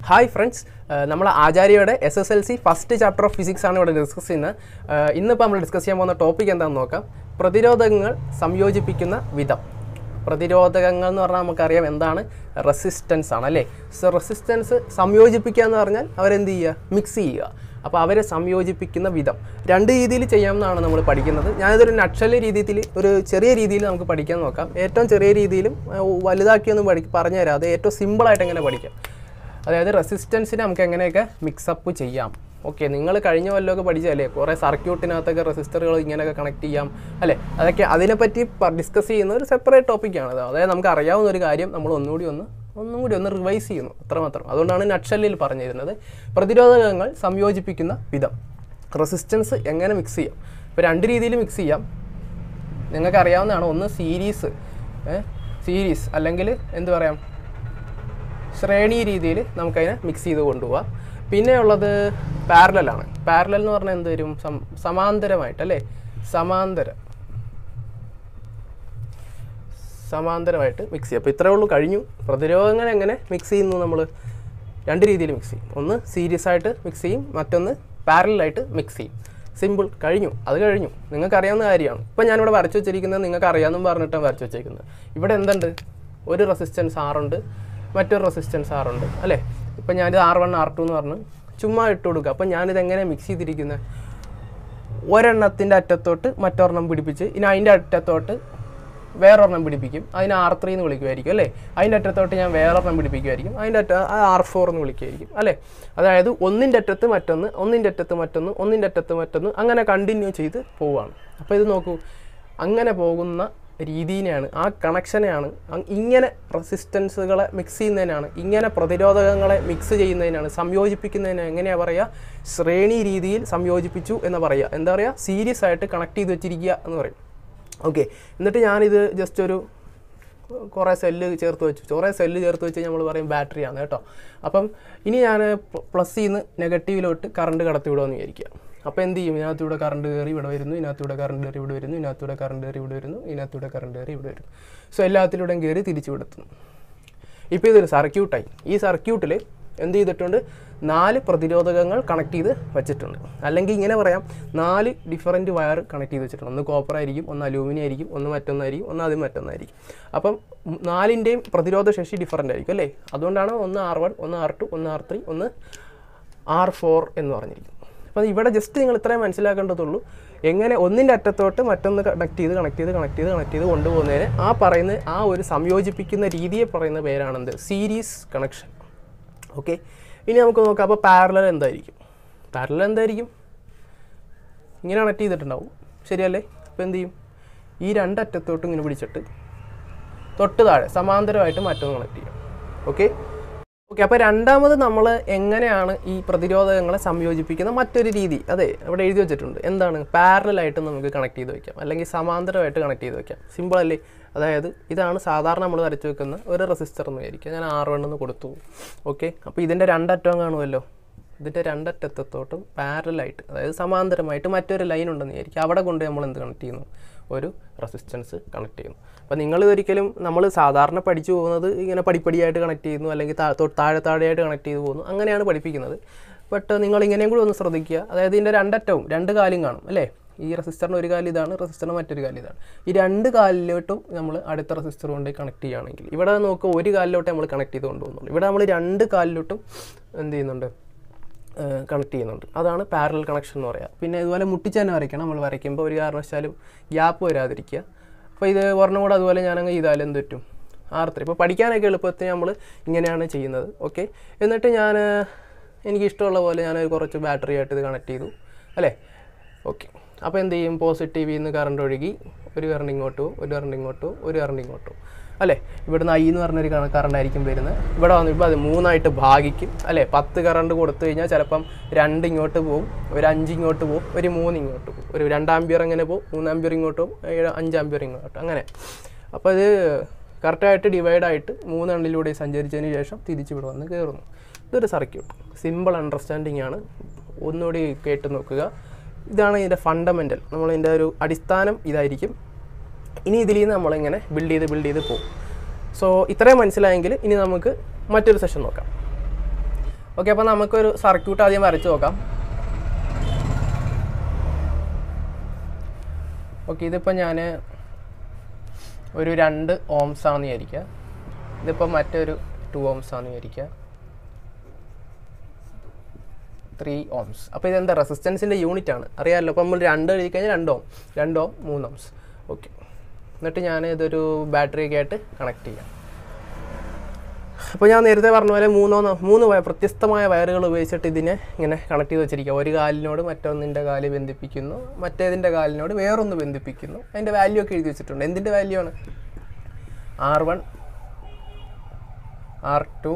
Hi friends, നമ്മൾ ആചാര്യയുടെ SSLC first chapter of physics ആണ് ഇവിടെ ഡിസ്കസ് ചെയ്യുന്നത്. ഇന്നിപ്പോൾ നമ്മൾ ഡിസ്കസ് ചെയ്യാൻ പോകുന്ന ടോപ്പിക് എന്താണെന്ന് നോക്കാം. പ്രതിരോധകങ്ങൾ സംയോജിപ്പിക്കുന്ന വിധം. പ്രതിരോധകങ്ങൾ എന്ന് പറഞ്ഞാൽ നമുക്കറിയാം എന്താണ്, റെസിസ്റ്റൻസ് ആണ് അല്ലേ. സോ റെസിസ്റ്റൻസ് സംയോജിപ്പിക്കുക എന്ന് പറഞ്ഞാൽ അവരെന്ത് ചെയ്യുക, മിക്സ് ചെയ്യുക. അപ്പോൾ അവരെ സംയോജിപ്പിക്കുന്ന വിധം രണ്ട് രീതിയിൽ ചെയ്യാമെന്നാണ് നമ്മൾ പഠിക്കുന്നത്. ഞാനിതൊരു നട്ഷൽ രീതിയിൽ ഒരു ചെറിയ രീതിയിൽ നമുക്ക് പഠിക്കാൻ നോക്കാം. ഏറ്റവും ചെറിയ രീതിയിലും വലുതാക്കിയൊന്നും പറഞ്ഞു തരാം. അത് ഏറ്റവും സിമ്പിളായിട്ട് എങ്ങനെ പഠിക്കാം. അതായത് റെസിസ്റ്റൻസിനെ നമുക്ക് എങ്ങനെയൊക്കെ മിക്സപ്പ് ചെയ്യാം. ഓക്കെ, നിങ്ങൾ കഴിഞ്ഞ വല്ലതൊക്കെ പഠിച്ചല്ലേ, കുറേ സർക്യൂട്ടിനകത്തൊക്കെ റെസിസ്റ്ററുകൾ ഇങ്ങനെയൊക്കെ കണക്ട് ചെയ്യാം അല്ലേ. അതൊക്കെ അതിനെപ്പറ്റി ഡിസ്കസ് ചെയ്യുന്ന ഒരു സെപ്പറേറ്റ് ടോപ്പിക്കാണത്. അതായത് നമുക്ക് അറിയാവുന്ന ഒരു കാര്യം നമ്മൾ ഒന്നും കൂടി ഒന്ന് റിവൈസ് ചെയ്യുന്നു, അത്രമാത്രം. അതുകൊണ്ടാണ് നട്ഷല്ലിൽ പറഞ്ഞിരുന്നത് പ്രതിരോധകങ്ങൾ സംയോജിപ്പിക്കുന്ന വിധം. റെസിസ്റ്റൻസ് എങ്ങനെ മിക്സ് ചെയ്യാം. ഇപ്പോൾ രണ്ട് രീതിയിൽ മിക്സ് ചെയ്യാം. നിങ്ങൾക്ക് അറിയാവുന്നതാണ്. ഒന്ന് സീരീസ് അല്ലെങ്കിൽ എന്ത് പറയാം, ശ്രേണി രീതിയിൽ നമുക്കതിനെ മിക്സ് ചെയ്ത് കൊണ്ടുപോകാം. പിന്നെ ഉള്ളത് പാരലലാണ്. പാരലൽ എന്ന് പറഞ്ഞാൽ എന്ത് വരും, സമാന്തരമായിട്ട് അല്ലേ. സമാന്തരമായിട്ട് മിക്സ് ചെയ്യും. അപ്പോൾ ഇത്രയേ ഉള്ളൂ, കഴിഞ്ഞു. പ്രതിരോധങ്ങൾ എങ്ങനെ മിക്സ് ചെയ്യുന്നു, നമ്മൾ രണ്ട് രീതിയിൽ മിക്സ് ചെയ്യും. ഒന്ന് സീരീസ് ആയിട്ട് മിക്സ് ചെയ്യും, മറ്റൊന്ന് പാരലായിട്ട് മിക്സ് ചെയ്യും. സിമ്പിൾ, കഴിഞ്ഞു. അത് കഴിഞ്ഞു, നിങ്ങൾക്കറിയാവുന്ന കാര്യമാണ്. ഇപ്പം ഞാനിവിടെ വരച്ചു വെച്ചിരിക്കുന്നത് നിങ്ങൾക്ക് അറിയാമെന്നും പറഞ്ഞിട്ടാണ് വരച്ചു വെച്ചിരിക്കുന്നത്. ഇവിടെ എന്തുണ്ട്, ഒരു റെസിസ്റ്റൻസ് ആറുണ്ട്, മറ്റൊരു റെസിസ്റ്റൻസ് ആറുണ്ട് അല്ലേ. ഇപ്പം ഞാനിത് R1 R2 എന്ന് പറഞ്ഞ് ചുമ്മാ ഇട്ട് കൊടുക്കുക. അപ്പം ഞാനിതെങ്ങനെ മിക്സ് ചെയ്തിരിക്കുന്നത്, ഒരെണ്ണത്തിൻ്റെ അറ്റത്തോട്ട് മറ്റൊരെണ്ണം പിടിപ്പിച്ച് ഇനി അതിൻ്റെ അറ്റത്തോട്ട് വേറൊരെണ്ണം പിടിപ്പിക്കും. അതിന് R3 എന്ന് വിളിക്കുമായിരിക്കും അല്ലേ. അതിൻ്റെ അറ്റത്തോട്ട് ഞാൻ വേറൊരെണ്ണം പിടിപ്പിക്കുമായിരിക്കും. അതിൻ്റെ R4 എന്ന് വിളിക്കുമായിരിക്കും അല്ലേ. അതായത് ഒന്നിൻ്റെ അറ്റത്ത് മറ്റൊന്ന്, ഒന്നിൻ്റെ അറ്റത്ത് മറ്റൊന്ന്, ഒന്നിൻ്റെ അറ്റത്ത് മറ്റൊന്ന്, അങ്ങനെ കണ്ടിന്യൂ ചെയ്ത് പോവുകയാണ്. അപ്പോൾ ഇത് നോക്കൂ, അങ്ങനെ പോകുന്ന രീതിയാണ്, ആ കണക്ഷനെയാണ്, ഇങ്ങനെ റെസിസ്റ്റൻസുകളെ മിക്സ് ചെയ്യുന്നതിനാണ്, ഇങ്ങനെ പ്രതിരോധകങ്ങളെ മിക്സ് ചെയ്യുന്നതിനാണ്, സംയോജിപ്പിക്കുന്നതിന് എങ്ങനെയാണ് പറയുക, ശ്രേണി രീതിയിൽ സംയോജിപ്പിച്ചു എന്ന് പറയുക. എന്താ പറയുക, സീരീസ് ആയിട്ട് കണക്ട് ചെയ്ത് വെച്ചിരിക്കുക എന്ന് പറയും. ഓക്കെ, എന്നിട്ട് ഞാനിത് ജസ്റ്റ് ഒരു കുറേ സെല്ല് ചേർത്ത് വെച്ച് നമ്മൾ പറയും ബാറ്ററിയാണ് കേട്ടോ. അപ്പം ഇനി ഞാൻ പ്ലസ്സിൽ നിന്ന് നെഗറ്റീവിലോട്ട് കറണ്ട് കടത്തി വിടുമെന്ന് വിചാരിക്കുക. അപ്പോൾ എന്ത് ചെയ്യും, ഇതിനകത്തൂടെ കറണ്ട് കയറി ഇവിടെ വരുന്നു, ഇതിനകത്തൂടെ കറണ്ട് കയറി ഇവിടെ വരുന്നു, ഇതിനകത്തൂടെ കറണ്ട് കയറി ഇവിടെ വരുന്നു, ഇതിനകത്തൂടെ കറണ്ട് കയറി ഇവിടെ വരുന്നു. സോ എല്ലാത്തിലൂടെയും കയറി തിരിച്ചു വിടുന്നു. ഇപ്പോൾ ഇതൊരു സർക്യൂട്ടായി. ഈ സർക്യൂട്ടിൽ എന്ത് ചെയ്തിട്ടുണ്ട്, 4 പ്രതിരോധകങ്ങൾ കണക്ട് ചെയ്ത് വെച്ചിട്ടുണ്ട്. അല്ലെങ്കിൽ ഇങ്ങനെ പറയാം, 4 ഡിഫറൻറ്റ് വയർ കണക്ട് ചെയ്ത് വെച്ചിട്ടുണ്ട്. ഒന്ന് കോപ്പർ ആയിരിക്കും, ഒന്ന് അലൂമിനിയം ആയിരിക്കും, ഒന്ന് മറ്റൊന്നായിരിക്കും, ഒന്ന് അത് മറ്റൊന്നായിരിക്കും. അപ്പം 4ൻ്റെയും പ്രതിരോധ ശേഷി ഡിഫറൻ്റ് ആയിരിക്കും അല്ലേ. അതുകൊണ്ടാണ് ഒന്ന് R1, ഒന്ന് R2, ഒന്ന് R3, ഒന്ന് R4 എന്ന് പറഞ്ഞിരിക്കും. അപ്പോൾ ഇവിടെ ജസ്റ്റ് നിങ്ങൾ ഇത്രയും മനസ്സിലാക്കേണ്ടതുള്ളൂ, എങ്ങനെ ഒന്നിൻ്റെ അറ്റത്തോട്ട് മറ്റൊന്ന് കണക്ട് ചെയ്ത് കൊണ്ടുപോകുന്നതിന് പറയുന്ന ആ ഒരു സംയോജിപ്പിക്കുന്ന രീതിയെ പറയുന്ന പേരാണെന്ത്, സീരീസ് കണക്ഷൻ. ഓക്കെ, ഇനി നമുക്ക് നോക്കാം. അപ്പോൾ പാരലൽ എന്തായിരിക്കും, ഇങ്ങനെ കണക്ട് ചെയ്തിട്ടുണ്ടാവും ശരിയല്ലേ. അപ്പോൾ എന്ത് ചെയ്യും, ഈ രണ്ടറ്റത്തോട്ടും ഇങ്ങനെ പിടിച്ചിട്ട് തൊട്ട് താഴെ സമാന്തരമായിട്ട് മറ്റൊന്ന് കണക്ട് ചെയ്യും. ഓക്കെ, അപ്പോൾ രണ്ടാമത് നമ്മൾ എങ്ങനെയാണ് ഈ പ്രതിരോധകങ്ങളെ സംയോജിപ്പിക്കുന്ന മറ്റൊരു രീതി, അതെ അവിടെ എഴുതി വെച്ചിട്ടുണ്ട്. എന്താണ്, പാരലായിട്ട് നമുക്ക് കണക്ട് ചെയ്ത് വയ്ക്കാം, അല്ലെങ്കിൽ സമാന്തരമായിട്ട് കണക്ട് ചെയ്ത് വയ്ക്കാം. സിമ്പിൾ അല്ലേ. അതായത് ഇതാണ് സാധാരണ നമ്മൾ വരച്ച് വെക്കുന്ന ഒരു റെസിസ്റ്റർ എന്ന് വിചാരിക്കുക. ഞാൻ R1 എന്ന് കൊടുത്തു. ഓക്കെ, അപ്പോൾ ഇതിൻ്റെ രണ്ടറ്റവും കാണുമല്ലോ. ഇതിൻ്റെ രണ്ടറ്റത്തോട്ടും പാരലായിട്ട്, അതായത് സമാന്തരമായിട്ട് മറ്റൊരു ലൈൻ ഉണ്ടെന്ന് വിചാരിക്കുക. അവിടെ കൊണ്ട് നമ്മൾ എന്ത് കണക്ട് ചെയ്യുന്നു, ഒരു റെസിസ്റ്റൻസ് കണക്ട് ചെയ്യുന്നു. അപ്പോൾ നിങ്ങൾ ഒരിക്കലും, നമ്മൾ സാധാരണ പഠിച്ചു പോകുന്നത് ഇങ്ങനെ പടിപ്പടിയായിട്ട് കണക്ട് ചെയ്യുന്നു, അല്ലെങ്കിൽ താഴെയായിട്ട് കണക്ട് ചെയ്ത് പോകുന്നു, അങ്ങനെയാണ് പഠിപ്പിക്കുന്നത്. ബട്ട് നിങ്ങൾ ഇങ്ങനെയും കൂടി ഒന്ന് ശ്രദ്ധിക്കുക. അതായത് ഇതിൻ്റെ രണ്ടറ്റവും രണ്ട് കാലും കാണും അല്ലേ. ഈ റെസിസ്റ്ററിന് ഒരു കാല് ഇതാണ്, റെസിസ്റ്ററിന് മറ്റൊരു കാല് ഇതാണ്. ഈ രണ്ട് കാലിലോട്ടും നമ്മൾ അടുത്ത റെസിസ്റ്റർ കൊണ്ട് കണക്ട് ചെയ്യുകയാണെങ്കിൽ, ഇവിടെ നോക്കുക ഒരു കാലിലോട്ട് നമ്മൾ കണക്ട് ചെയ്ത് കൊണ്ടുപോകുന്നുള്ളൂ. ഇവിടെ നമ്മൾ രണ്ട് കാലിലോട്ടും എന്ത് ചെയ്യുന്നുണ്ട്, കണക്ട് ചെയ്യുന്നുണ്ട്. അതാണ് പാരലൽ കണക്ഷൻ എന്ന് പറയുക. പിന്നെ ഇതുപോലെ മുട്ടിച്ചന്നെ വരയ്ക്കണം. നമ്മൾ വരയ്ക്കുമ്പോൾ ഒരു കാരണവശാലും ഗ്യാപ്പ് വരാതിരിക്കുക. അപ്പോൾ ഇത് ഒരെണ്ണം കൂടെ അതുപോലെ ഞാനങ്ങ് ചെയ്താലും എന്ത് പറ്റും, R3. ഇപ്പോൾ പഠിക്കാനൊക്കെ എളുപ്പത്തിന് നമ്മൾ ഇങ്ങനെയാണ് ചെയ്യുന്നത്. ഓക്കെ, എന്നിട്ട് എനിക്കിഷ്ടമുള്ള പോലെ ഞാനൊരു കുറച്ച് ബാറ്ററി ആയിട്ട് ഇത് കണക്ട് ചെയ്തു അല്ലേ. ഓക്കെ, അപ്പോൾ എന്ത് ചെയ്യും, പോസിറ്റീവിൽ നിന്ന് കറണ്ട് ഒഴുകി ഒരു കറണ്ട് ഇങ്ങോട്ട് പോകും, ഒരു കറണ്ട് ഇങ്ങോട്ട് പോകും, ഒരു കറണ്ട് ഇങ്ങോട്ട് പോകും അല്ലേ. ഇവിടുന്ന് I എന്ന് പറഞ്ഞൊരു കറണ്ടായിരിക്കും വരുന്നത്. ഇവിടെ വന്നിപ്പോൾ അത് 3ആയിട്ട് ഭാഗിക്കും അല്ലേ. 10 കറണ്ട് കൊടുത്തു കഴിഞ്ഞാൽ ചിലപ്പം 2 ഇങ്ങോട്ട് പോകും, ഒരു 5 ഇങ്ങോട്ട് പോകും, ഒരു 3 ഇങ്ങോട്ട് പോകും, ഒരു 2 ആമ്പിയർ അങ്ങനെ പോകും, 3 ആമ്പിയർ ഇങ്ങോട്ട് പോകും, 5 ആമ്പിയർ ഇങ്ങോട്ട്, അങ്ങനെ. അപ്പോൾ ഇത് കറക്റ്റായിട്ട് ഡിവൈഡായിട്ട് 3 എണ്ണിലൂടെ സഞ്ചരിച്ചതിന് ശേഷം തിരിച്ച് ഇവിടെ വന്ന് കയറുന്നു. ഇതൊരു സർക്യൂട്ട്, സിമ്പിൾ അണ്ടർസ്റ്റാൻഡിങ് ആണ്. ഒന്നുകൂടി കേട്ട് നോക്കുക. ഇതാണ് ഇതിൻ്റെ ഫണ്ടമെൻ്റൽ, നമ്മളിതിൻ്റെ ഒരു അടിസ്ഥാനം ഇതായിരിക്കും. ഇനി ഇതിൽ നിന്ന് നമ്മളിങ്ങനെ ബിൽഡ് ചെയ്ത് പോകും. സോ ഇത്രയും മനസ്സിലായെങ്കിൽ ഇനി നമുക്ക് മറ്റൊരു സെഷൻ നോക്കാം. ഓക്കെ, അപ്പോൾ നമുക്കൊരു സർക്യൂട്ട് ആദ്യം വരച്ച് നോക്കാം. ഓക്കെ, ഇതിപ്പോൾ ഞാൻ ഒരു 2 ohms ആണെന്ന് വിചാരിക്കുക. ഇതിപ്പോൾ മറ്റൊരു 2 ohms ആണെന്ന് വിചാരിക്കുക. 3 ohms. അപ്പോൾ ഇതെന്താ റെസിസ്റ്റൻസിൻ്റെ യൂണിറ്റ് ആണ്, അറിയാമല്ലോ. അപ്പോൾ നമ്മൾ 2 എഴുതി കഴിഞ്ഞാൽ 2 ohm, 2 ohm 3 ohms. ഓക്കെ, എന്നിട്ട് ഞാൻ ഇതൊരു ബാറ്ററിയൊക്കെ ആയിട്ട് കണക്ട് ചെയ്യാം. അപ്പോൾ ഞാൻ നേരത്തെ പറഞ്ഞ പോലെ 3 വ്യത്യസ്തമായ വയറുകൾ ഉപയോഗിച്ചിട്ട് ഇതിനെ ഇങ്ങനെ കണക്ട് ചെയ്ത് വെച്ചിരിക്കുക. ഒരു കാലിനോട് മറ്റൊന്നിൻ്റെ കാല് ബന്ധിപ്പിക്കുന്നു, മറ്റേതിൻ്റെ കാലിനോട് വേറൊന്ന് ബന്ധിപ്പിക്കുന്നു. അതിൻ്റെ വാല്യൂ ഒക്കെ എഴുതി വെച്ചിട്ടുണ്ട്. എന്തിൻ്റെ വാല്യൂ ആണ്? R1, R2,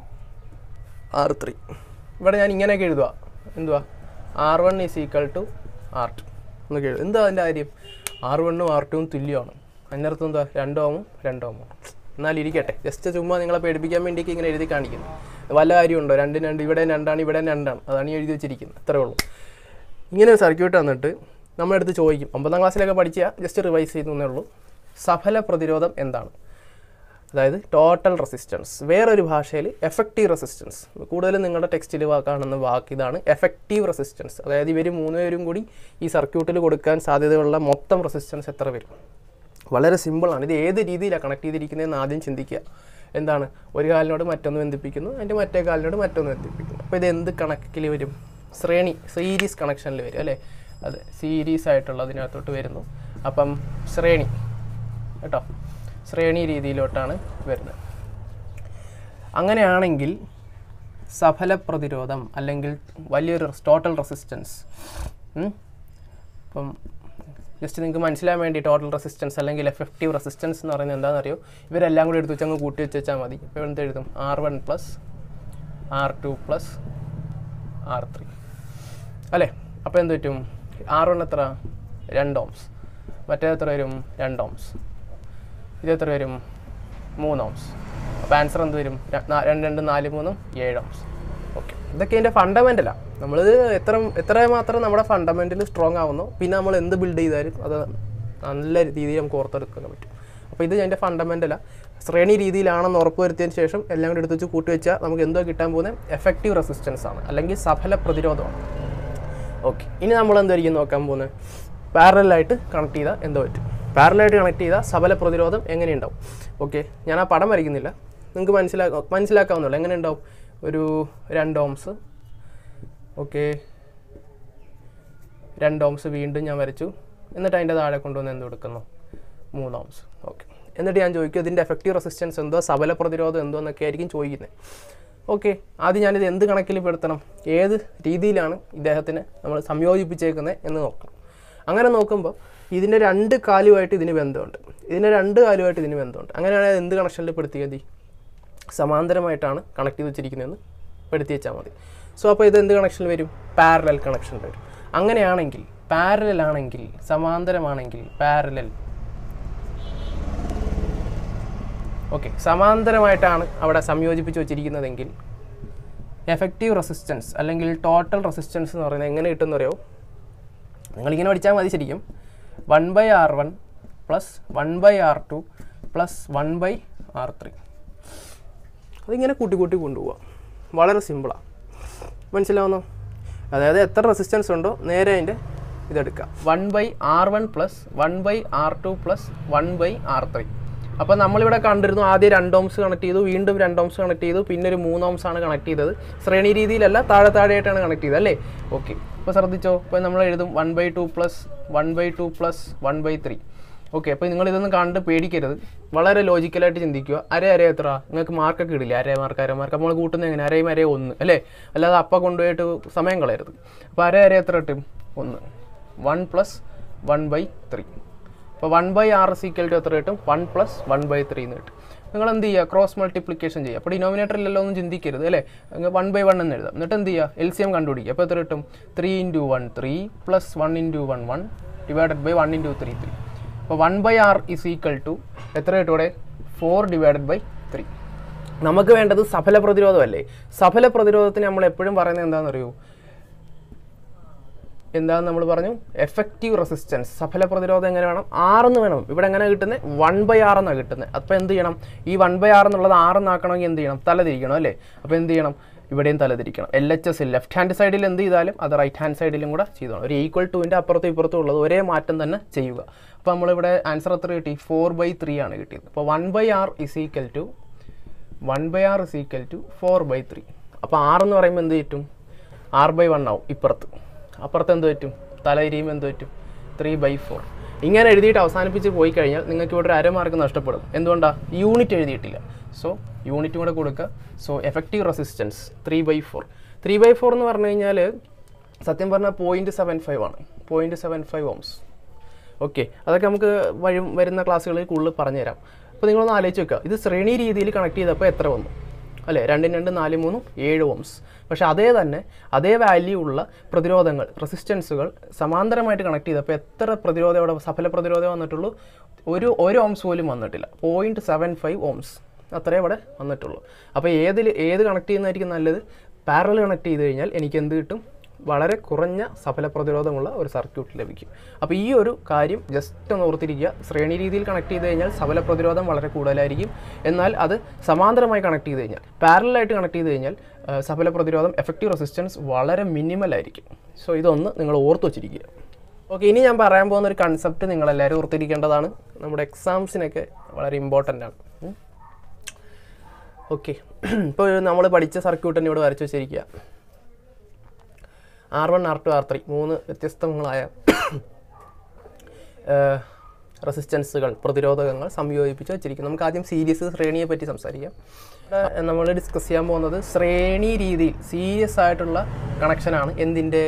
R3. ഇവിടെ ഞാൻ ഇങ്ങനെയൊക്കെ എഴുതുക. എന്തുവാ? R1 = R2 എന്നൊക്കെ എഴുതും. എന്താ അതിൻ്റെ കാര്യം? R1 ഉം R2 ഉം തുല്യമാണ്. അതിനർത്ഥം എന്താ? 2 ohm 2 ohm. എന്നാൽ ഇരിക്കട്ടെ, ജസ്റ്റ് ചുമ്മാ നിങ്ങളെ പേടിപ്പിക്കാൻ വേണ്ടിയിട്ട് ഇങ്ങനെ എഴുതി കാണിക്കുന്നു. വല്ല കാര്യമുണ്ടോ? 2 ഇവിടെ 2 ഇവിടെ 2. അതാണ് ഈ എഴുതി വെച്ചിരിക്കുന്നത്. അത്രേ ഉള്ളൂ. ഇങ്ങനെ ഒരു സർക്യൂട്ട് വന്നിട്ട് നമ്മളെടുത്ത് ചോദിക്കും. 9ാം ക്ലാസ്സിലൊക്കെ പഠിച്ചാൽ ജസ്റ്റ് റിവൈസ് ചെയ്യുന്നേ ഉള്ളൂ. സഫല പ്രതിരോധം എന്താണ്? അതായത് ടോട്ടൽ റെസിസ്റ്റൻസ്. വേറൊരു ഭാഷയിൽ എഫക്റ്റീവ് റെസിസ്റ്റൻസ്. കൂടുതലും നിങ്ങളുടെ ടെക്സ്റ്റിൽ കാണുന്ന വാക്ക് ഇതാണ്, എഫക്റ്റീവ് റെസിസ്റ്റൻസ്. അതായത് ഇവർ 3 പേരും കൂടി ഈ സർക്യൂട്ടിൽ കൊടുക്കാൻ സാധ്യതയുള്ള മൊത്തം റെസിസ്റ്റൻസ് എത്ര വരും? വളരെ സിമ്പിളാണ്. ഇത് ഏത് രീതിയിലാണ് കണക്ട് ചെയ്തിരിക്കുന്നതെന്ന് ആദ്യം ചിന്തിക്കുക. എന്താണ്? ഒരു കാലിനോട് മറ്റൊന്ന് ബന്ധിപ്പിക്കുന്നു, അതിൻ്റെ മറ്റേ കാലിനോട് മറ്റൊന്ന് ബന്ധിപ്പിക്കുന്നു. അപ്പോൾ ഇത് എന്ത് കണക്കിൽ വരും? സീരീസ് കണക്ഷനിൽ വരും അല്ലേ? അതെ, സീരീസ് ആയിട്ടുള്ളതിനകത്തോട്ട് വരുന്നു. അപ്പം ശ്രേണി കേട്ടോ, ശ്രേണി രീതിയിലോട്ടാണ് വരുന്നത്. അങ്ങനെയാണെങ്കിൽ സഫല പ്രതിരോധം അല്ലെങ്കിൽ വലിയൊരു ടോട്ടൽ റെസിസ്റ്റൻസ്, ഇപ്പം ജസ്റ്റ് നിങ്ങൾക്ക് മനസ്സിലാൻ വേണ്ടി ടോട്ടൽ റെസിസ്റ്റൻസ് അല്ലെങ്കിൽ എഫക്റ്റീവ് റെസിസ്റ്റൻസ് എന്ന് പറയുന്നത് എന്താണെന്നറിയോ? ഇവരെല്ലാം കൂടി എടുത്ത് വെച്ച് അങ്ങ് കൂട്ടി വെച്ചാൽ മതി. ഇപ്പോൾ എന്ത് എഴുതും? R1 + R2 + R3 അല്ലേ? അപ്പോൾ എന്ത് പറ്റും? R1 എത്ര? 2 ohms. മറ്റേത് എത്ര വരും? 2 ohms. ഇത് എത്ര വരും? 3 ohms. അപ്പോൾ ആൻസർ എന്ത് വരും? 2 2 4 3 7 ohms. ഓക്കെ, ഇതൊക്കെ ഇതിൻ്റെ ഫണ്ടമെൻ്റലാണ്. നമ്മളിത് എത്രമാത്രം നമ്മുടെ ഫണ്ടമെൻ്റൽ സ്ട്രോങ് ആവുന്നു, പിന്നെ നമ്മൾ എന്ത് ബിൽഡ് ചെയ്താലും അത് നല്ല രീതിയിൽ നമുക്ക് ഓർത്തെടുക്കാൻ പറ്റും. അപ്പോൾ ഇത് എൻ്റെ ഫണ്ടമെൻ്റലാണ്. ശ്രേണി രീതിയിലാണെന്ന് ഉറപ്പുവരുത്തിയതിന് ശേഷം എല്ലാം കൂടി എടുത്ത് വെച്ച് കൂട്ടി വെച്ചാൽ നമുക്ക് എന്തോ കിട്ടാൻ പോകുന്നത്? എഫക്റ്റീവ് റെസിസ്റ്റൻസ് ആണ്, അല്ലെങ്കിൽ സഫല പ്രതിരോധമാണ്. ഓക്കെ, ഇനി നമ്മൾ എന്തായിരിക്കും നോക്കാൻ പോകുന്നത്? പാരലായിട്ട് കണക്ട് ചെയ്താൽ എന്തോ പറ്റും? പാരലായിട്ട് കണക്ട് ചെയ്താൽ സഫല പ്രതിരോധം എങ്ങനെയുണ്ടാവും? ഓക്കെ, ഞാൻ ആ പടം വരയ്ക്കുന്നില്ല, നിങ്ങൾക്ക് മനസ്സിലാക്കാവുന്നുള്ളൂ. എങ്ങനെ ഉണ്ടാവും? ഒരു 2 ohms. ഓക്കെ, 2 ohms വീണ്ടും ഞാൻ വരച്ചു. എന്നിട്ട് അതിൻ്റെ താഴെ കൊണ്ടുവന്ന് എന്ത് കൊടുക്കുന്നു? 3 ohms. ഓക്കെ, എന്നിട്ട് ഞാൻ ചോദിക്കും ഇതിൻ്റെ എഫക്റ്റീവ് റെസിസ്റ്റൻസ് എന്തോ, സഫല പ്രതിരോധം എന്തോ എന്നൊക്കെ ആയിരിക്കും ചോദിക്കുന്നത്. ഓക്കെ, ആദ്യം ഞാനിത് എന്ത് കണക്കിൽ പെടുത്തണം? ഏത് രീതിയിലാണ് ഇദ്ദേഹത്തിന് നമ്മൾ സംയോജിപ്പിച്ചേക്കുന്നത് എന്ന് നോക്കണം. അങ്ങനെ നോക്കുമ്പോൾ ഇതിൻ്റെ 2 കാലുമായിട്ട് ഇതിന് ബന്ധമുണ്ട്, ഇതിൻ്റെ 2 കാലുമായിട്ട് ഇതിന് ബന്ധമുണ്ട്. അങ്ങനെയാണെങ്കിൽ എന്ത് കണക്ഷനിൽ പെടുത്തിയത്? സമാന്തരമായിട്ടാണ് കണക്ട് ചെയ്ത് വെച്ചിരിക്കുന്നതെന്ന് പെടുത്തി വെച്ചാൽ മതി. സോ അപ്പോൾ ഇത് എന്ത് കണക്ഷനിൽ വരും? പാരലൽ കണക്ഷനിൽ വരും. അങ്ങനെയാണെങ്കിൽ പാരലൽ ആണെങ്കിൽ, സമാന്തരമാണെങ്കിൽ പാരലൽ. ഓക്കെ, സമാന്തരമായിട്ടാണ് അവിടെ സംയോജിപ്പിച്ച് വെച്ചിരിക്കുന്നതെങ്കിൽ എഫക്റ്റീവ് റെസിസ്റ്റൻസ് അല്ലെങ്കിൽ ടോട്ടൽ റെസിസ്റ്റൻസ് എന്ന് പറയുന്നത് എങ്ങനെ കിട്ടുമെന്ന് അറിയോ? നിങ്ങളിങ്ങനെ പഠിച്ചാൽ മതി ശരിക്കും. 1/R1 + 1/R2 + 1/R3. അതിങ്ങനെ കൂട്ടി കൊണ്ടുപോവാം. വളരെ സിമ്പിളാണ്, മനസ്സിലാവുന്നോ? അതായത് എത്ര റെസിസ്റ്റൻസ് ഉണ്ടോ നേരെ അതിൻ്റെ ഇതെടുക്കാം. 1/R1 + 1/R2 + 1/R3. അപ്പോൾ നമ്മളിവിടെ കണ്ടിരുന്നു, ആദ്യം 2 ohms കണക്ട് ചെയ്തു, വീണ്ടും 2 ohms കണക്ട് ചെയ്തു, പിന്നെ ഒരു 3 ohms ആണ് കണക്ട് ചെയ്തത്. ശ്രേണി രീതിയിലല്ല, താഴെയായിട്ടാണ് കണക്ട് ചെയ്തത് അല്ലേ? ഓക്കെ, ഇപ്പോൾ ശ്രദ്ധിച്ചോ. ഇപ്പോൾ നമ്മൾ എഴുതും 1/2 + 1/2 + 1/3. ഓക്കെ, അപ്പോൾ നിങ്ങളിതൊന്നും കണ്ട് പേടിക്കരുത്, വളരെ ലോജിക്കലായിട്ട് ചിന്തിക്കുക. അര എത്ര? നിങ്ങൾക്ക് മാർക്കൊക്കെ ഇടില്ല, അര മാർക്ക്. നമ്മൾ കൂട്ടുന്നത് എങ്ങനെ? അരയും 1 അല്ലേ? അല്ലാതെ അപ്പം കൊണ്ടുപോയിട്ട് സമയം കളയരുത്. അപ്പോൾ അര എത്ര കിട്ടും? 1. 1 + 1/3. അപ്പോൾ 1/R = എത്ര കിട്ടും? 1 + 1/3 എന്ന് കിട്ടും. നിങ്ങൾ എന്ത് ചെയ്യുക? ക്രോസ് മൾട്ടിപ്ലിക്കേഷൻ ചെയ്യുക. അപ്പോൾ ഡിനോമിനേറ്ററിലെല്ലാം ഒന്നും ചിന്തിക്കരുത് അല്ലേ? 1/1 എന്ന് എഴുതാം. എന്നിട്ട് എന്ത് ചെയ്യുക? LCM കണ്ടുപിടിക്കുക. അപ്പോൾ എത്ര കിട്ടും? 3 × 1 3 + 1 × 1 1 / 1 × 3 3. അപ്പോൾ 1/R = എത്ര കിട്ടും ഇവിടെ? 4/3. നമുക്ക് വേണ്ടത് സഫല പ്രതിരോധമല്ലേ? സഫല പ്രതിരോധത്തിന് നമ്മൾ എപ്പോഴും പറയുന്നത് എന്താണെന്നറിയോ? എന്താണെന്ന് നമ്മൾ പറഞ്ഞു? Effective resistance. സഫല പ്രതിരോധം എങ്ങനെ വേണം? 6 എന്ന് വേണം. ഇവിടെ എങ്ങനെ കിട്ടുന്നത്? 1/R എന്നാണ് കിട്ടുന്നത്. അപ്പോൾ എന്ത് ചെയ്യണം? ഈ 1/R എന്നുള്ളത് 6 എന്നാക്കണമെങ്കിൽ എന്ത് ചെയ്യണം? തല തിരിക്കണം അല്ലേ? അപ്പോൾ എന്ത് ചെയ്യണം? ഇവിടെയും തലതിരിക്കണം. LHS ലെഫ്റ്റ് ഹാൻഡ് സൈഡിൽ എന്ത് ചെയ്താലും അത് റൈറ്റ് ഹാൻഡ് സൈഡിലും കൂടെ ചെയ്തോണം. ഒരു ഈക്വൽ ടുവിൻ്റെ അപ്പുറത്തും ഇപ്പുറത്തും ഉള്ളത് ഒരേ മാറ്റം തന്നെ ചെയ്യുക. അപ്പോൾ നമ്മളിവിടെ ആൻസർ എത്ര കിട്ടി? 4/3 ആണ് കിട്ടിയത്. അപ്പോൾ 1/r is equal to 4/3. അപ്പോൾ r എന്ന് പറയുമ്പോൾ എന്ത് പറ്റും? r/1 ആവും. അപ്പുറത്ത് എന്ത് പറ്റും? തല തിരിയുമ്പോൾ എന്ത് പറ്റും? 3/4. ഇങ്ങനെ എഴുതിയിട്ട് അവസാനിപ്പിച്ച് പോയി കഴിഞ്ഞാൽ നിങ്ങൾക്ക് ഇവിടെ ഒരു അരമാർക്ക് നഷ്ടപ്പെടും. എന്തുകൊണ്ടാണ്? യൂണിറ്റ് എഴുതിയിട്ടില്ല. സോ യൂണിറ്റും കൂടെ കൊടുക്കുക. So effective resistance 3/4. 3/4 എന്ന് പറഞ്ഞു കഴിഞ്ഞാൽ സത്യം പറഞ്ഞാൽ 0.75 ആണ്. 0.75 ohms. ഓക്കെ, അതൊക്കെ നമുക്ക് വരുന്ന ക്ലാസ്സുകളിൽ കൂടുതൽ പറഞ്ഞുതരാം. അപ്പോൾ നിങ്ങളൊന്ന് ആലോചിച്ച് വെക്കുക, ഇത് ശ്രേണി രീതിയിൽ കണക്ട് ചെയ്തപ്പോൾ എത്ര വന്നു അല്ലേ? 2 2 4 3 7 ohms. പക്ഷേ അതേ വാല്യൂ ഉള്ള പ്രതിരോധങ്ങൾ, റെസിസ്റ്റൻസുകൾ സമാന്തരമായിട്ട് കണക്ട് ചെയ്തപ്പോൾ എത്ര പ്രതിരോധം ഇവിടെ സഫല പ്രതിരോധം വന്നിട്ടുള്ളൂ? ഒരു ohms പോലും വന്നിട്ടില്ല. 0.75 ohms അത്രേ ഇവിടെ വന്നിട്ടുള്ളൂ. അപ്പോൾ ഏത് കണക്ട് ചെയ്യുന്നതായിരിക്കും നല്ലത്? പാരലൽ കണക്ട് ചെയ്ത് കഴിഞ്ഞാൽ എനിക്ക് എന്ത് കിട്ടും? വളരെ കുറഞ്ഞ സഫല പ്രതിരോധമുള്ള ഒരു സർക്യൂട്ട് ലഭിക്കും. അപ്പോൾ ഈ ഒരു കാര്യം ജസ്റ്റ് ഒന്ന് ഓർത്തിരിക്കുക. ശ്രേണി രീതിയിൽ കണക്ട് ചെയ്ത് കഴിഞ്ഞാൽ സഫല പ്രതിരോധം വളരെ കൂടുതലായിരിക്കും. എന്നാൽ അത് സമാന്തരമായി കണക്ട് ചെയ്ത് കഴിഞ്ഞാൽ, പാരലായിട്ട് കണക്ട് ചെയ്ത് കഴിഞ്ഞാൽ സഫല പ്രതിരോധം, എഫക്റ്റീവ് റെസിസ്റ്റൻസ് വളരെ മിനിമലായിരിക്കും. സോ ഇതൊന്ന് നിങ്ങൾ ഓർത്ത് വച്ചിരിക്കുക. ഓക്കെ, ഇനി ഞാൻ പറയാൻ പോകുന്ന ഒരു കൺസെപ്റ്റ് നിങ്ങളെല്ലാവരും ഓർത്തിരിക്കേണ്ടതാണ്. നമ്മുടെ എക്സാംസിനൊക്കെ വളരെ ഇമ്പോർട്ടൻ്റ് ആണ്. ഓക്കെ, ഇപ്പോൾ നമ്മൾ പഠിച്ച സർക്യൂട്ട് തന്നെ ഇവിടെ വരച്ച് വെച്ചിരിക്കുക. R1 R2 R3 3 വ്യത്യസ്തങ്ങളായ റെസിസ്റ്റൻസുകൾ, പ്രതിരോധകങ്ങൾ സംയോജിപ്പിച്ച് വെച്ചിരിക്കും. നമുക്ക് ആദ്യം സീരീസ് ശ്രേണിയെ പറ്റി സംസാരിക്കാം. നമ്മൾ ഡിസ്കസ് ചെയ്യാൻ പോകുന്നത് ശ്രേണി രീതിയിൽ സീരിയസ് ആയിട്ടുള്ള കണക്ഷനാണ്. എന്തിൻ്റെ?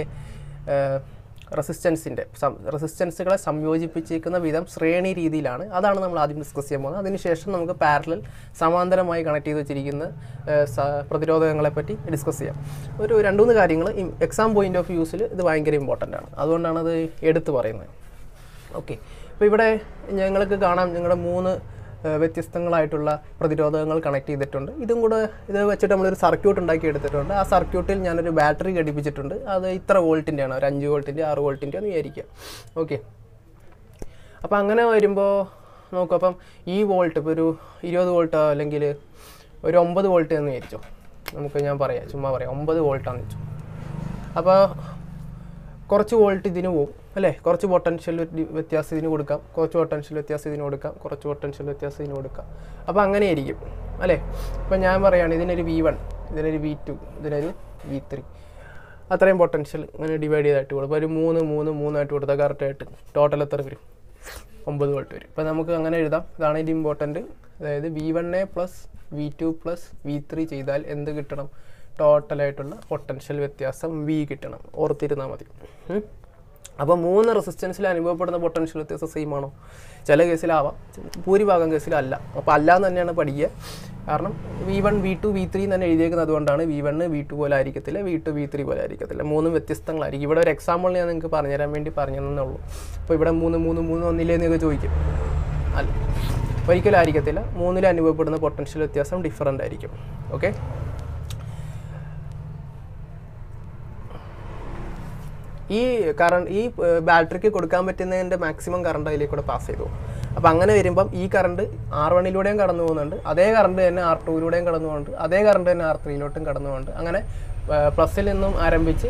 റെസിസ്റ്റൻസുകളെ സംയോജിപ്പിച്ചിരിക്കുന്ന വിധം ശ്രേണി രീതിയിലാണ്. അതാണ് നമ്മൾ ആദ്യം ഡിസ്കസ് ചെയ്യാൻ പോകുന്നത്. അതിനുശേഷം നമുക്ക് പാരലൽ സമാന്തരമായി കണക്ട് ചെയ്ത് വെച്ചിരിക്കുന്ന പ്രതിരോധകങ്ങളെ പറ്റി ഡിസ്കസ് ചെയ്യാം. ഒരു 2-3 കാര്യങ്ങൾ എക്സാം പോയിന്റ് ഓഫ് വ്യൂസിൽ ഇത് ഭയങ്കര ഇമ്പോർട്ടൻ്റ് ആണ്. അതുകൊണ്ടാണ് അത് എടുത്തു പറയുന്നത്. ഓക്കെ, അപ്പോൾ ഇവിടെ ഞങ്ങൾക്ക് കാണാം ഞങ്ങളുടെ 3 വ്യത്യസ്തങ്ങളായിട്ടുള്ള പ്രതിരോധകങ്ങൾ കണക്ട് ചെയ്തിട്ടുണ്ട്. ഇത് വെച്ചിട്ട് നമ്മളൊരു സർക്യൂട്ട് ഉണ്ടാക്കി എടുത്തിട്ടുണ്ട്. ആ സർക്യൂട്ടിൽ ഞാനൊരു ബാറ്ററി ഘടിപ്പിച്ചിട്ടുണ്ട്. അത് ഇത്ര വോൾട്ടിൻ്റെയാണ്, ഒരു 5 വോൾട്ടിൻ്റെ 6 വോൾട്ടിൻ്റെ എന്ന് വിചാരിക്കുക. ഓക്കെ, അപ്പോൾ അങ്ങനെ വരുമ്പോൾ നോക്കും. അപ്പം ഈ വോൾട്ട് ഇപ്പോൾ ഒരു 20 വോൾട്ടോ അല്ലെങ്കിൽ ഒരു 9 വോൾട്ട് എന്ന് വിചാരിച്ചോ. ഞാൻ ചുമ്മാ പറയാം 9 വോൾട്ടാന്ന് വെച്ചു. അപ്പോൾ കുറച്ച് വോൾട്ട് ഇതിന് പോകും അല്ലേ? കുറച്ച് പൊട്ടൻഷ്യൽ വ്യത്യാസം ഇതിന് കൊടുക്കാം, കുറച്ച് പൊട്ടൻഷ്യൽ വ്യത്യാസം ഇതിന് കൊടുക്കാം, കുറച്ച് പൊട്ടൻഷ്യൽ വ്യത്യാസം ഇതിന് കൊടുക്കാം. അപ്പോൾ അങ്ങനെ ആയിരിക്കും അല്ലേ? ഇപ്പം ഞാൻ പറയുകയാണ് ഇതിനൊരു V1, ഇതിനൊരു V2, ഇതിനൊരു V3, അത്രയും പൊട്ടൻഷ്യൽ ഇങ്ങനെ ഡിവൈഡ് ചെയ്തായിട്ട് കൊടുക്കും. ഒരു 3 ആയിട്ട് കൊടുത്താൽ കറക്റ്റായിട്ട് ടോട്ടൽ എത്ര വരും? 9 വോൾട്ട് വരും. ഇപ്പോൾ നമുക്ക് അങ്ങനെ എഴുതാം. ഇതാണ് ഇതിൻ്റെ ഇമ്പോർട്ടൻറ്റ്. അതായത് V1 + V2 + V3 ചെയ്താൽ എന്ത് കിട്ടണം? ടോട്ടലായിട്ടുള്ള പൊട്ടൻഷ്യൽ വ്യത്യാസം V കിട്ടണം. ഓർത്തിരുന്നാൽ മതി. അപ്പോൾ 3 റെസിസ്റ്റൻസിൽ അനുഭവപ്പെടുന്ന പൊട്ടൻഷ്യൽ വ്യത്യാസം സെയിം ആണോ? ചില കേസിലാവാം, ഭൂരിഭാഗം കേസിലല്ല. അപ്പോൾ അല്ലാന്ന് തന്നെയാണ് പഠിക്കുക. കാരണം V1 V2 V3 തന്നെ എഴുതിയേക്കുന്നത് അതുകൊണ്ടാണ്. V1 V2 പോലെ ആയിരിക്കത്തില്ല, V2 V3 പോലെ ആയിരിക്കത്തില്ല. 3 വ്യത്യസ്തങ്ങളായിരിക്കും. ഇവിടെ ഒരു എക്സാമ്പിൾ ഞാൻ നിങ്ങൾക്ക് പറഞ്ഞുതരാൻ വേണ്ടി പറഞ്ഞതന്നേ ഉള്ളൂ. അപ്പോൾ ഇവിടെ 3 ഒന്നില്ലേ എന്നൊക്കെ ചോദിക്കും. അല്ല, ഒരിക്കലും ആയിരിക്കത്തില്ല. 3ൽ അനുഭവപ്പെടുന്ന പൊട്ടൻഷ്യൽ വ്യത്യാസം ഡിഫറൻ്റ് ആയിരിക്കും. ഓക്കെ, ഈ ബാറ്ററിക്ക് കൊടുക്കാൻ പറ്റുന്നതിൻ്റെ മാക്സിമം കറണ്ട് അതിലേക്കൂടെ പാസ് ചെയ്തു. അപ്പോൾ അങ്ങനെ വരുമ്പം ഈ കറണ്ട് R1-ലൂടെയും കടന്നു പോകുന്നുണ്ട്, അതേ കറണ്ട് തന്നെ R2-ലൂടെയും കടന്നു പോകുന്നുണ്ട്, അതേ കറണ്ട് തന്നെ R3-ലോട്ടും കടന്നു പോകുന്നുണ്ട്. അങ്ങനെ പ്ലസ്സിൽ നിന്നും ആരംഭിച്ച്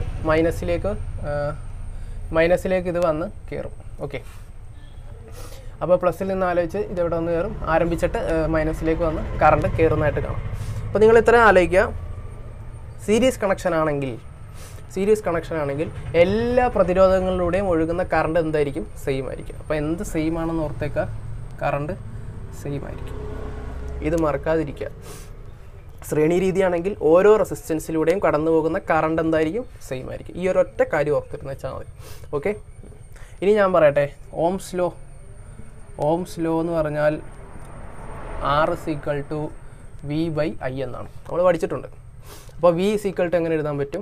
മൈനസിലേക്ക് ഇത് വന്ന് കയറും. ഓക്കെ, അപ്പോൾ പ്ലസ്സിൽ നിന്ന് ആലോചിച്ച് ഇതെവിടെ വന്ന് കയറും? ആരംഭിച്ചിട്ട് മൈനസിലേക്ക് വന്ന് കറണ്ട് കയറുന്നതായിട്ട് കാണാം. അപ്പോൾ നിങ്ങൾ ഇത്രയും ആലോചിക്കുക. സീരീസ് കണക്ഷൻ ആണെങ്കിൽ എല്ലാ പ്രതിരോധങ്ങളിലൂടെയും ഒഴുകുന്ന കറണ്ട് എന്തായിരിക്കും? സെയിം ആയിരിക്കും. അപ്പോൾ എന്ത് സെയിം ആണെന്ന് ഓർത്തേക്കുക? കറണ്ട് സെയിം ആയിരിക്കും. ഇത് മറക്കാതിരിക്കുക. ശ്രേണി രീതിയാണെങ്കിൽ ഓരോ റെസിസ്റ്റൻസിലൂടെയും കടന്നു പോകുന്ന കറണ്ട് എന്തായിരിക്കും? സെയിം ആയിരിക്കും. ഈ ഒരൊറ്റ കാര്യം ഓർത്തിരുന്ന് വെച്ചാൽ മതി. ഓക്കെ, ഇനി ഞാൻ പറയട്ടെ. ഓംസ് ലോ എന്ന് പറഞ്ഞാൽ R = V/I എന്നാണ് നമ്മൾ പഠിച്ചിട്ടുണ്ട്. അപ്പോൾ V = എങ്ങനെ എഴുതാൻ പറ്റും?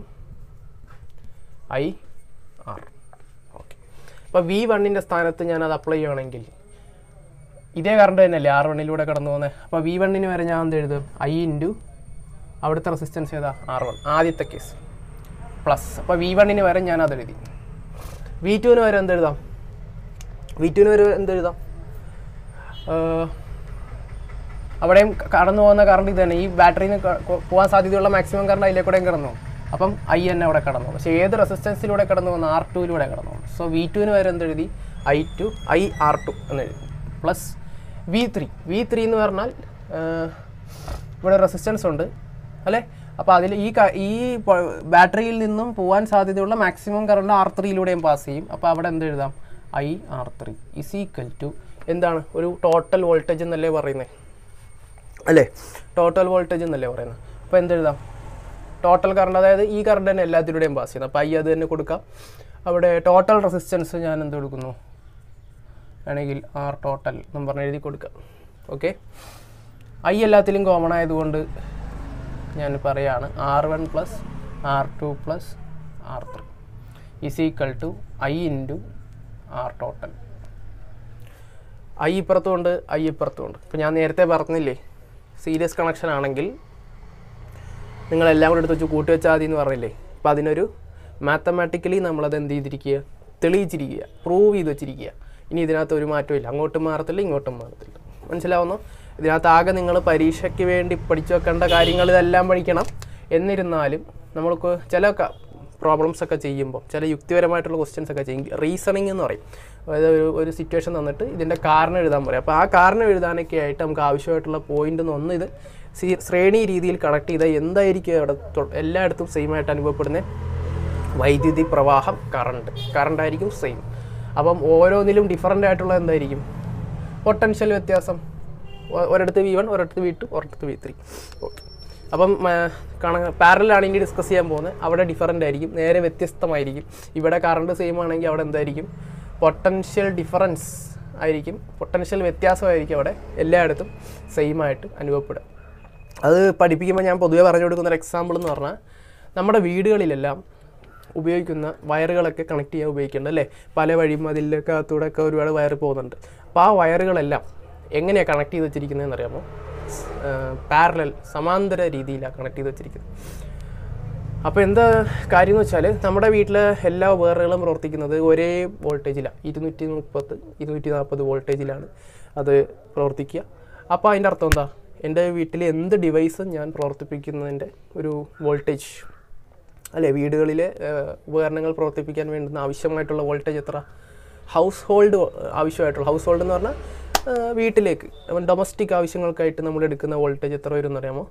IR. ഓക്കെ, അപ്പോൾ V1-ൻ്റെ സ്ഥാനത്ത് ഞാനത് അപ്ലൈ ചെയ്യുകയാണെങ്കിൽ ഇതേ കറണ്ട് തന്നെയല്ലേ R1-ലൂടെ കടന്നു പോകുന്നത്. അപ്പോൾ V1-ന് വരെ ഞാൻ എന്ത് എഴുതും? I × അവിടുത്തെ റെസിസ്റ്റൻസ് ഏതാ? R1, ആദ്യത്തെ കേസ് പ്ലസ്. അപ്പോൾ V1-ന് വരെ ഞാൻ അത് എഴുതി. V2-ന് വരെ എന്തെഴുതാം? അവിടെയും കടന്നു പോകുന്ന കറണ്ട് ഇത് തന്നെ. ഈ ബാറ്ററിയിൽ നിന്ന് പോകാൻ സാധ്യതയുള്ള മാക്സിമം കറണ്ട് അതിലേക്കൂടെയും കടന്നു പോകും. അപ്പം ഐ തന്നെ അവിടെ കടന്നു പോകും. പക്ഷേ ഏത് റെസിസ്റ്റൻസിലൂടെ കടന്നു പോകുന്നു? R2 കടന്നു പോകും. സോ V2 വരെ എന്തെഴുതി? IR2 എന്നെഴുതി പ്ലസ് V3 എന്ന് പറഞ്ഞാൽ ഇവിടെ റെസിസ്റ്റൻസ് ഉണ്ട് അല്ലേ? അപ്പോൾ അതിൽ ഈ ബാറ്ററിയിൽ നിന്നും പോകാൻ സാധ്യതയുള്ള മാക്സിമം കറണ്ട് R3 പാസ് ചെയ്യും. അപ്പോൾ അവിടെ എന്തെഴുതാം? IR3 ഇസ് ഈക്വൽ ടു എന്താണ്? ഒരു ടോട്ടൽ വോൾട്ടേജ് എന്നല്ലേ പറയുന്നത് അല്ലേ? ടോട്ടൽ വോൾട്ടേജ് എന്നല്ലേ പറയുന്നത്. അപ്പോൾ എന്തെഴുതാം? ടോട്ടൽ കറണ്ട്, അതായത് ഈ കറണ്ട് തന്നെ എല്ലാത്തിലൂടെയും പാസ് ചെയ്യുന്നത്. അപ്പോൾ അത് തന്നെ കൊടുക്കാം. അവിടെ ടോട്ടൽ റെസിസ്റ്റൻസ് ഞാൻ എന്ത് കൊടുക്കുന്നു? ആണെങ്കിൽ R ടോട്ടൽ എന്ന് പറഞ്ഞ് എഴുതി കൊടുക്കാം. ഓക്കെ, എല്ലാത്തിലും കോമൺ ആയതുകൊണ്ട് ഞാൻ പറയാണ് R1 + R2 + R3 is equal to I × R total. ഇപ്പുറത്തുമുണ്ട്, ഇപ്പുറത്തുമുണ്ട്. ഇപ്പോൾ ഞാൻ നേരത്തെ പറഞ്ഞില്ലേ, സീരീസ് കണക്ഷൻ ആണെങ്കിൽ നിങ്ങളെല്ലാം കൂടെ എടുത്ത് വെച്ച് കൂട്ടി വെച്ചാൽ മതി എന്ന് പറഞ്ഞില്ലേ. അപ്പോൾ അതിനൊരു മാത്തമാറ്റിക്കലി നമ്മളത് എന്ത് ചെയ്തിരിക്കുക? തെളിയിച്ചിരിക്കുക, പ്രൂവ് ചെയ്ത് വെച്ചിരിക്കുക. ഇനി ഇതിനകത്ത് ഒരു മാറ്റമില്ല, അങ്ങോട്ടും മാറത്തില്ല ഇങ്ങോട്ടും മാറത്തില്ല. മനസ്സിലാവുന്നു? ഇതിനകത്ത് ആകെ നിങ്ങൾ പരീക്ഷയ്ക്ക് വേണ്ടി പഠിച്ചു വെക്കേണ്ട കാര്യങ്ങൾ ഇതെല്ലാം പഠിക്കണം. എന്നിരുന്നാലും നമ്മൾക്ക് ചില പ്രോബ്ലംസൊക്കെ ചെയ്യുമ്പോൾ, ചില യുക്തിപരമായിട്ടുള്ള ക്വസ്റ്റ്യൻസൊക്കെ ചെയ്യും, റീസണിങ് എന്ന് പറയും. അതായത് ഒരു സിറ്റുവേഷൻ തന്നിട്ട് ഇതിൻ്റെ കാരണം എഴുതാൻ പറയും. അപ്പോൾ ആ കാരണം എഴുതാനൊക്കെ ആയിട്ട് നമുക്ക് ആവശ്യമായിട്ടുള്ള പോയിൻ്റ് ഒന്ന് ഇത് ശ്രേണി രീതിയിൽ കണക്ട് ചെയ്താൽ എന്തായിരിക്കും അവിടെ എല്ലായിടത്തും സെയിം ആയിട്ട് അനുഭവപ്പെടുന്ന വൈദ്യുതി പ്രവാഹം, കറണ്ടായിരിക്കും സെയിം. അപ്പം ഓരോന്നിലും ഡിഫറൻ്റ് ആയിട്ടുള്ള എന്തായിരിക്കും? പൊട്ടൻഷ്യൽ വ്യത്യാസം. ഒരിടത്ത് V1, ഒരിടത്ത് V2, ഒരിടത്ത് V3. ഓക്കെ, അപ്പം പാരലാണ് ഇനി ഡിസ്കസ് ചെയ്യാൻ പോകുന്നത്. അവിടെ ഡിഫറൻ്റ് ആയിരിക്കും, നേരെ വ്യത്യസ്തമായിരിക്കും. ഇവിടെ കറണ്ട് സെയിം ആണെങ്കിൽ അവിടെ എന്തായിരിക്കും? പൊട്ടൻഷ്യൽ ഡിഫറൻസ് ആയിരിക്കും, പൊട്ടൻഷ്യൽ വ്യത്യാസമായിരിക്കും അവിടെ എല്ലായിടത്തും സെയിം ആയിട്ട് അനുഭവപ്പെടുക. അത് പഠിപ്പിക്കുമ്പോൾ ഞാൻ പൊതുവെ പറഞ്ഞു കൊടുക്കുന്നൊരു എക്സാമ്പിൾ എന്ന് പറഞ്ഞാൽ, നമ്മുടെ വീടുകളിലെല്ലാം ഉപയോഗിക്കുന്ന വയറുകളൊക്കെ കണക്ട് ചെയ്യാൻ ഉപയോഗിക്കുന്നുണ്ട് അല്ലേ? പല വഴിയും അതിലൊക്കെ ഒരുപാട് വയർ പോകുന്നുണ്ട്. അപ്പോൾ ആ വയറുകളെല്ലാം എങ്ങനെയാണ് കണക്ട് ചെയ്ത് വെച്ചിരിക്കുന്നതെന്ന് അറിയാമോ? പാരലൽ, സമാന്തര രീതിയിലാണ് കണക്ട് ചെയ്ത് വെച്ചിരിക്കുന്നത്. അപ്പോൾ എന്താ കാര്യം എന്ന് വെച്ചാൽ, നമ്മുടെ വീട്ടിലെ എല്ലാ ഉപകരണങ്ങളും പ്രവർത്തിക്കുന്നത് ഒരേ വോൾട്ടേജിലാണ്, 230, 240 വോൾട്ടേജിലാണ് അത് പ്രവർത്തിക്കുക. അപ്പോൾ അതിൻ്റെ അർത്ഥം എന്താ? എൻ്റെ വീട്ടിൽ എന്ത് ഡിവൈസും ഞാൻ പ്രവർത്തിപ്പിക്കുന്നതിൻ്റെ ഒരു വോൾട്ടേജ് അല്ലേ? വീടുകളിലെ ഉപകരണങ്ങൾ പ്രവർത്തിപ്പിക്കാൻ വേണ്ടുന്ന ആവശ്യമായിട്ടുള്ള വോൾട്ടേജ് എത്ര? ഹൗസ് ഹോൾഡ് എന്ന് പറഞ്ഞാൽ വീട്ടിലേക്ക് ഡൊമസ്റ്റിക് ആവശ്യങ്ങൾക്കായിട്ട് നമ്മൾ എടുക്കുന്ന വോൾട്ടേജ് എത്ര വരും എന്നറിയാമോ?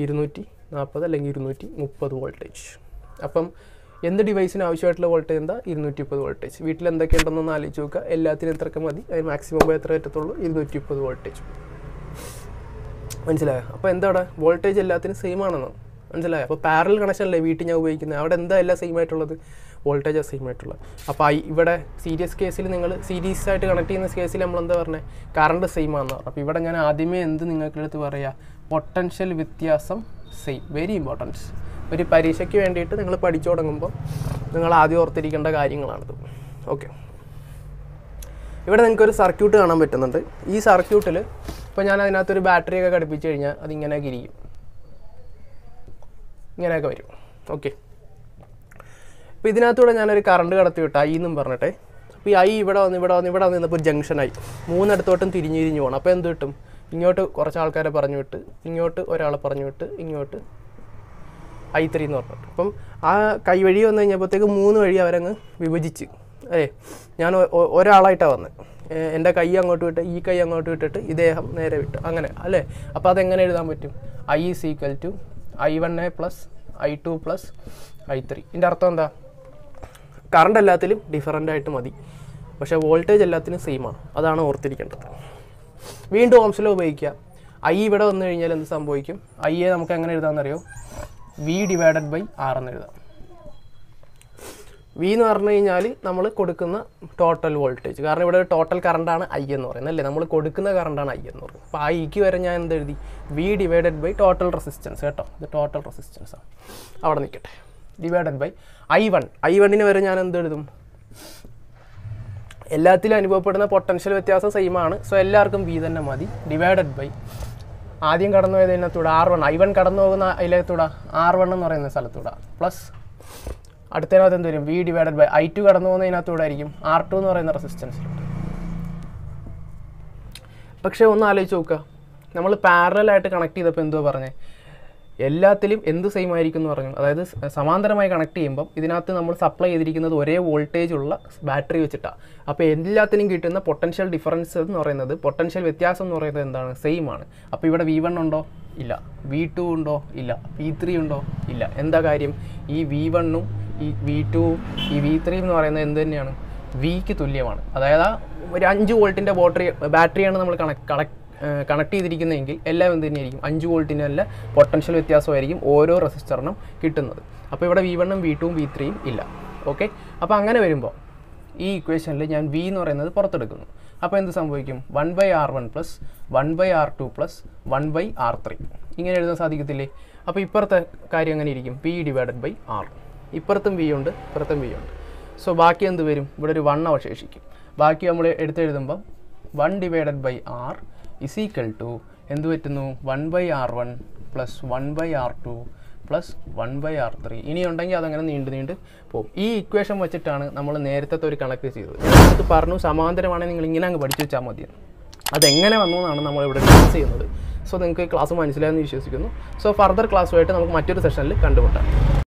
240 അല്ലെങ്കിൽ 230 വോൾട്ടേജ്. അപ്പം എന്ത് ഡിവൈസിന് ആവശ്യമായിട്ടുള്ള വോൾട്ടേജ് എന്താ? 230 വോൾട്ടേജ്. വീട്ടിൽ എന്തൊക്കെയുണ്ടെന്നൊന്ന് ആലോചിച്ച് നോക്കുക. എല്ലാത്തിനും എത്രയൊക്കെ മതി? അതിന് മാക്സിമം എത്ര പറ്റത്തുള്ളൂ? 230 വോൾട്ടേജ്. മനസ്സിലായോ? അപ്പോൾ എന്താ അവിടെ? വോൾട്ടേജ് എല്ലാത്തിനും സെയിം ആണെന്നോ? മനസ്സിലായോ? അപ്പോൾ പാരലൽ കണക്ഷനല്ലേ വീട്ടിൽ ഞാൻ ഉപയോഗിക്കുന്നത്. അവിടെ എന്താ എല്ലാം സെയിം ആയിട്ടുള്ളത്? വോൾട്ടേജ് സെയിം ആയിട്ടുള്ളത്. അപ്പോൾ ഇവിടെ സീരീസ് കേസിൽ നിങ്ങൾ സീരീസ് ആയിട്ട് കണക്ട് ചെയ്യുന്ന കേസിൽ നമ്മളെന്താ പറഞ്ഞത്? കറണ്ട് സെയിം ആണെന്ന് പറഞ്ഞു. അപ്പോൾ ഇവിടെ ഞാൻ ആദ്യമേ എന്ത് നിങ്ങൾക്ക് എടുത്ത് പറയുക? പൊട്ടൻഷ്യൽ വ്യത്യാസം സെയിം. Very important. ഒരു പരീക്ഷയ്ക്ക് വേണ്ടിയിട്ട് നിങ്ങൾ പഠിച്ചു തുടങ്ങുമ്പോൾ നിങ്ങൾ ആദ്യം ഓർത്തിരിക്കേണ്ട കാര്യങ്ങളാണിത്. ഓക്കെ, ഇവിടെ നിങ്ങൾക്കൊരു സർക്യൂട്ട് കാണാൻ പറ്റുന്നുണ്ട്. ഈ സർക്യൂട്ടിൽ ഇപ്പോൾ ഞാൻ അതിനകത്തൊരു ബാറ്ററിയൊക്കെ ഘടിപ്പിച്ച് കഴിഞ്ഞാൽ അതിങ്ങനെയൊക്കെ ഇരിക്കും, ഇങ്ങനെയൊക്കെ വരും. ഓക്കെ, അപ്പോൾ ഇതിനകത്തൂടെ ഞാനൊരു കറണ്ട് കടത്തി വിട്ടു I എന്നും പറഞ്ഞിട്ടെ. അപ്പോൾ ഈ I ഇവിടെ വന്ന് നിന്നപ്പോൾ ഒരു ജംഗ്ഷനായി, മൂന്നിടത്തോട്ടും തിരിഞ്ഞ് പോകണം. അപ്പോൾ എന്ത് കിട്ടും? ഇങ്ങോട്ട് കുറച്ച് ആൾക്കാരെ പറഞ്ഞു വിട്ട്, ഇങ്ങോട്ട് ഒരാളെ പറഞ്ഞു വിട്ട്, ഇങ്ങോട്ട് I3 എന്ന് പറഞ്ഞിട്ട്. അപ്പം ആ കൈ വഴി വന്നു കഴിഞ്ഞപ്പോഴത്തേക്ക് 3 വഴി അവരങ്ങ് വിഭജിച്ച്. ഞാൻ ഒരാളായിട്ടാണ് വന്നത്. എൻ്റെ കൈ അങ്ങോട്ട് വിട്ട്, ഈ കൈ അങ്ങോട്ട് വിട്ടിട്ട് ഇദ്ദേഹം നേരെ വിട്ടു, അങ്ങനെ അല്ലേ? അപ്പോൾ അതെങ്ങനെ എഴുതാൻ പറ്റും? I is equal to I1A + I2 + I3. ഇതിൻ്റെ അർത്ഥം എന്താ? കറണ്ട് എല്ലാത്തിലും ഡിഫറൻ്റ് ആയിട്ട് മതി, പക്ഷേ വോൾട്ടേജ് എല്ലാത്തിനും സെയിം ആണ്. അതാണ് ഓർത്തിരിക്കേണ്ടത്. വീണ്ടും ഓംസ് ലോ ഉപയോഗിക്കുക. I ഇവിടെ വന്നു കഴിഞ്ഞാൽ എന്ത് സംഭവിക്കും? Iയെ നമുക്ക് എങ്ങനെ എഴുതാമെന്നറിയോ? V/R എന്ന് എഴുതാം. V എന്ന് പറഞ്ഞു കഴിഞ്ഞാൽ നമ്മൾ കൊടുക്കുന്ന ടോട്ടൽ വോൾട്ടേജ്. കാരണം ഇവിടെ ഒരു ടോട്ടൽ കറണ്ടാണ് I എന്ന് പറയുന്നത് അല്ലേ? നമ്മൾ കൊടുക്കുന്ന കറണ്ടാണ് I എന്ന് പറയുന്നത്. അപ്പോൾ Iക്ക് വരെ ഞാൻ എന്തെഴുതി? V/ total resistance. കേട്ടോ, ഇത് ടോട്ടൽ റെസിസ്റ്റൻസാണ്. അവിടെ നിൽക്കട്ടെ. / I1 വരെ ഞാൻ എന്തെഴുതും? എല്ലാത്തിലും അനുഭവപ്പെടുന്ന പൊട്ടൻഷ്യൽ വ്യത്യാസം സെയിം ആണ്. സോ എല്ലാവർക്കും V തന്നെ മതി. / ആദ്യം കടന്നു പോയത് ഇതിനകത്തൂടെ R1, I1 കടന്നു പോകുന്ന അതിലേത്തൂടെ R1 എന്ന് പറയുന്ന സ്ഥലത്തൂടെ പ്ലസ് അടുത്തതിനകത്ത് എന്ത് വരും? V/ I2 കടന്നു പോകുന്നതിനകത്തൂടെ ആയിരിക്കും R2 എന്ന് പറയുന്ന റെസിസ്റ്റൻസിലൂടെ. പക്ഷേ ഒന്ന് ആലോചിച്ച് നോക്കുക, നമ്മൾ പാരലായിട്ട് കണക്ട് ചെയ്തപ്പോൾ എന്തുവാ പറഞ്ഞത്, എല്ലാത്തിലും എന്ത് സെയിം ആയിരിക്കും എന്ന് പറഞ്ഞു. അതായത് സമാന്തരമായി കണക്ട് ചെയ്യുമ്പം ഇതിനകത്ത് നമ്മൾ സപ്ലൈ ചെയ്തിരിക്കുന്നത് ഒരേ വോൾട്ടേജ് ഉള്ള ബാറ്ററി വെച്ചിട്ടാണ്. അപ്പോൾ എല്ലാത്തിനും കിട്ടുന്ന പൊട്ടൻഷ്യൽ ഡിഫറൻസ് എന്ന് പറയുന്നത്, പൊട്ടൻഷ്യൽ വ്യത്യാസം എന്ന് പറയുന്നത് എന്താണ്, സെയിം ആണ്. അപ്പോൾ ഇവിടെ V1 ഉണ്ടോ? ഇല്ല. V2 ഉണ്ടോ? ഇല്ല. V3 ഉണ്ടോ? ഇല്ല. എന്താ കാര്യം? ഈ V1ഉം ഈ V2ഉം ഈ V3 എന്ന് പറയുന്നത് എന്ത് തന്നെയാണ്, Vക്ക് തുല്യമാണ്. അതായത് ഒരു 5 വോൾട്ടിൻ്റെ ബാറ്ററിയാണ് നമ്മൾ കണക്ട് ചെയ്തിരിക്കുന്നതെങ്കിൽ എല്ലാം എന്ത് തന്നെയായിരിക്കും, 5 വോൾട്ടിന് നല്ല പൊട്ടൻഷ്യൽ വ്യത്യാസമായിരിക്കും ഓരോ റെസിസ്റ്ററിനും കിട്ടുന്നത്. അപ്പോൾ ഇവിടെ V1ഉം V2ഉം V3യും ഇല്ല. ഓക്കെ, അപ്പോൾ അങ്ങനെ വരുമ്പോൾ ഈ ഇക്വേഷനിൽ ഞാൻ V എന്ന് പറയുന്നത് പുറത്തെടുക്കുന്നു. അപ്പോൾ എന്ത് സംഭവിക്കും, 1/R1 + 1/R2 + 1/R3 ഇങ്ങനെ എഴുതാൻ സാധിക്കത്തില്ലേ? അപ്പോൾ ഇപ്പുറത്തെ കാര്യം എങ്ങനെ ഇരിക്കും, P/R. ഇപ്പുറത്തും V ഉണ്ട്, ഇപ്പുറത്തും V ഉണ്ട്. സോ ബാക്കി എന്ത് വരും, ഇവിടെ ഒരു 1 അവശേഷിക്കും. ബാക്കി നമ്മൾ എടുത്തെഴുതുമ്പം 1/R = എന്ത് പറ്റുന്നു, 1/R1 + 1/R2 + 1/R3. ഇനി ഉണ്ടെങ്കിൽ അതങ്ങനെ നീണ്ട് പോകും. ഈ ഇക്വേഷൻ വെച്ചിട്ടാണ് നമ്മൾ നേരത്തെ ഒരു കണക്ട് ചെയ്തത്. ഞാനത് പറഞ്ഞു സമാന്തരമാണെങ്കിൽ നിങ്ങൾ ഇങ്ങനെ അങ്ങ് പഠിച്ചു വെച്ചാൽ മതി. അതെങ്ങനെ വന്നു എന്നാണ് നമ്മളിവിടെ ഡിസ്കസ് ചെയ്യുന്നത്. സോ നിങ്ങൾക്ക് ക്ലാസ് മനസ്സിലായെന്ന് വിശ്വസിക്കുന്നു. സോ ഫർദർ ക്ലാസ്സുമായിട്ട് നമുക്ക് മറ്റൊരു സെഷനിൽ കണ്ടുമുട്ടാം.